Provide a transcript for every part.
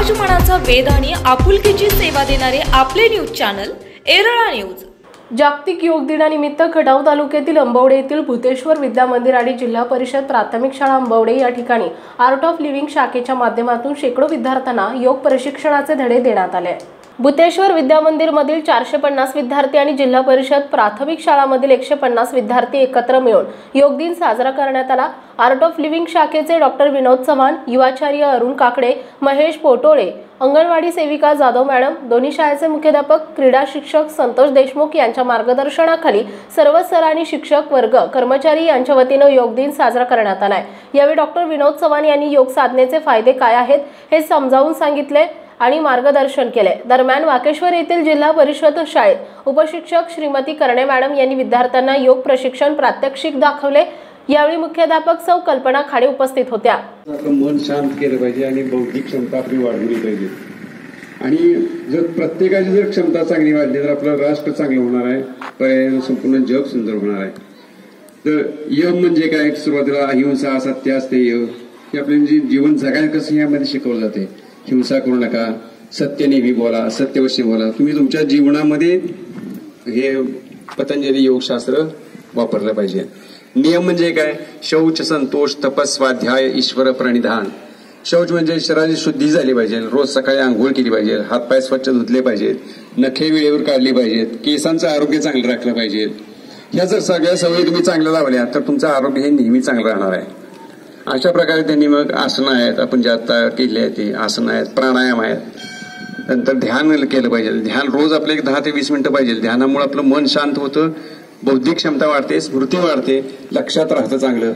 समाजमनाचा वेध आणि आपुलकीची सेवा देणारे आपले न्यूज चॅनल एरळा न्यूज। जागतिक योग दिनानिमित्त खटाव तालुक्यातील अंबवडे येथील भूतेश्वर विद्या मंदिर आणि जिल्हा परिषद प्राथमिक शाळा अंबवडे या ठिकाणी आर्ट ऑफ लिव्हिंग शाखेच्या माध्यमातून शेकडो विद्यार्थ्यांना योग प्रशिक्षणाचे धडे देण्यात आले। भूतेश्वर विद्या मंदिर मधील 450 विद्यार्थी आणि जिल्हा परिषद प्राथमिक शाळांमधील 150 विद्यार्थी एकत्र मिळून योग दिन साजरा करण्यात आला। आर्ट ऑफ लिव्हिंग शाखेचे डॉक्टर विनोद चव्हाण, युवाचार्य अरुण काकडे, महेश पोटोळे, अंगणवाडी सेविका जाधव मॅडम, दोन्ही शाळेचे मुख्याध्यापक, क्रीडा शिक्षक संतोष देशमुख यांच्या मार्गदर्शनाखाली सर्व सर आणि शिक्षक वर्ग, कर्मचारी यांच्या वतीने योग दिन साजरा करण्यात आला। यावेळी डॉक्टर विनोद चव्हाण यांनी योग साधनेचे फायदे काय आहेत हे समजावून सांगितले आणि मार्गदर्शन केले। दरम्यान वाकेश्वर येथील जिल्हा परिषद शाळेत उपशिक्षक श्रीमती करणे मॅडम यांनी विद्यार्थ्यांना योग प्रशिक्षण प्रात्यक्षिक दाखवले। यावेळी मुख्याध्यापक सौ कल्पना खाडे उपस्थित होत्या। मन शांत केलं पाहिजे आणि बौद्धिक क्षमता आपली वाढवली पाहिजे आणि जर प्रत्येकाची जर क्षमता चांगली वाढली तर आपलं राष्ट्र चांगलं होणार आहे, पर्यायाने संपूर्ण जग सुंदर होणार आहे। तर यम म्हणजे काय? सुरुवातीला अहिंसा, सत्य, अस्तेय हे आपले जीवन जगायला कसं यामध्ये शिकवलं जाते। हिंसा करू नका, सत्य नेहमी बोला, सत्यवश्य बोला। तुम्ही तुमच्या जीवनामध्ये हे पतंजली योगशास्त्र वापरलं पाहिजे। नियम म्हणजे काय? शौच, संतोष, तपस, स्वाध्याय, ईश्वर प्रणिधान। शौच म्हणजे शरीराची शुद्धी झाली पाहिजे, रोज सकाळी आंघोळ केली पाहिजे, हातपाय स्वच्छ धुतले पाहिजेत, नखे वेळेवर काढली पाहिजेत, केसांचं आरोग्य चांगलं राखलं पाहिजे। ह्या जर सगळ्या सवयी तुम्ही चांगल्या लावल्या तर तुमचं आरोग्य हे नेहमी चांगलं राहणार आहे। अशा प्रकारे त्यांनी मग आसनं आहेत, आपण जे आता केले आहेत ते आसनं आहेत, प्राणायाम आहेत, नंतर ध्यान केलं पाहिजे। ध्यान रोज आपले 10 ते 20 मिनिटं पाहिजे। ध्यानामुळे आपलं मन शांत होतं, बौद्धिक क्षमता वाढते, स्मृती वाढते, लक्षात राहतं चांगलं।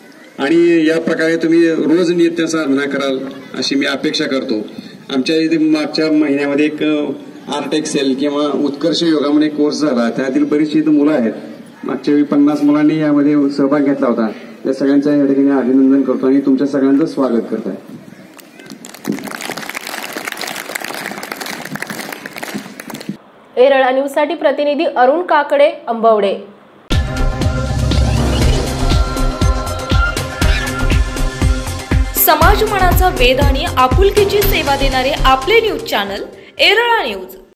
आणि या प्रकारे तुम्ही रोज नित्य साधना कराल अशी मी अपेक्षा करतो। आमच्या इथे मागच्या महिन्यामध्ये एक आर्ट एक्सेल किंवा उत्कर्ष योगा म्हणून एक कोर्स झाला, त्यातील बरीचशी इथं मुलं आहेत। मागच्या वेळी 50 मुलांनी यामध्ये सहभाग घेतला होता। त्या सगळ्यांचं या ठिकाणी अभिनंदन करतो आणि तुमच्या सगळ्यांचं स्वागत करत आहे। एरळा न्यूजसाठी प्रतिनिधी अरुण काकडे, अंबवडे। समाजमनाचा वेध आणि आपुलकीची सेवा देणारे आपले न्यूज चॅनल एरळा न्यूज।